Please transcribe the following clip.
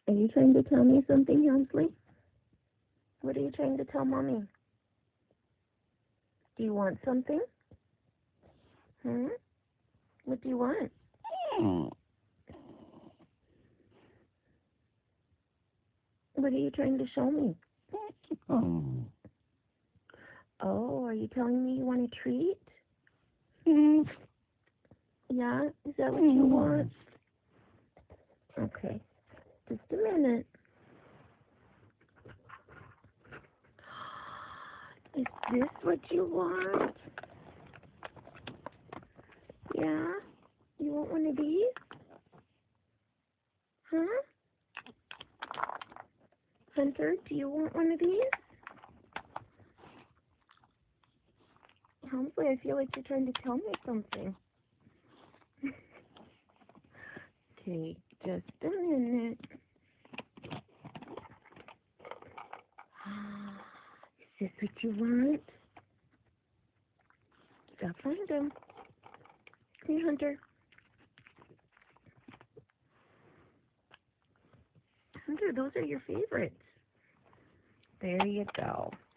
Are you trying to tell me something, Helmsley? What are you trying to tell Mommy? Do you want something? What do you want? What are you trying to show me? Oh, are you telling me you want a treat? Yeah? Is that what you want? Okay. Just a minute. Is this what you want? Yeah? You want one of these? Huh? Hunter, do you want one of these? Helmsley, I feel like you're trying to tell me something. Okay, just a minute. Is this what you want? Go find him. Come here, Hunter. Hunter, those are your favorites. There you go.